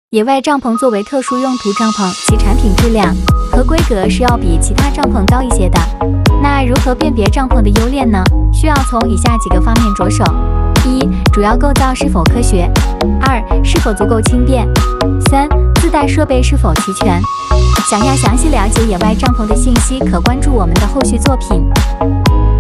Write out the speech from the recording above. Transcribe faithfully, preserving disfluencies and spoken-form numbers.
野外帐篷作为特殊用途帐篷，其产品质量和规格是要比其他帐篷高一些的。那如何辨别帐篷的优劣呢？需要从以下几个方面着手：一、主要构造是否科学；二、是否足够轻便；三、自带设备是否齐全。想要详细了解野外帐篷的信息，可关注我们的后续作品。